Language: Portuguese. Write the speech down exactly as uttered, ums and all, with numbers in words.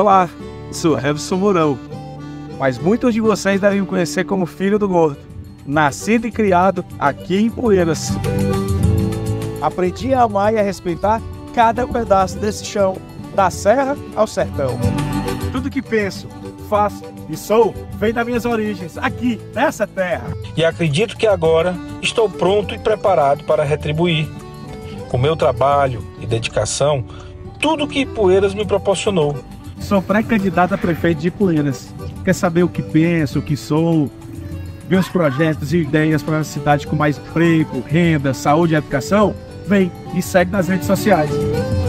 Olá, sou Revson Mourão, mas muitos de vocês devem me conhecer como Filho do Gordo, nascido e criado aqui em Poeiras. Aprendi a amar e a respeitar cada pedaço desse chão, da serra ao sertão. Tudo que penso, faço e sou vem das minhas origens, aqui, nessa terra. E acredito que agora estou pronto e preparado para retribuir, com meu trabalho e dedicação, tudo que Poeiras me proporcionou. Sou pré-candidato a prefeito de Poeiras. Quer saber o que penso, o que sou, meus projetos e ideias para uma cidade com mais emprego, renda, saúde e educação? Vem e segue nas redes sociais.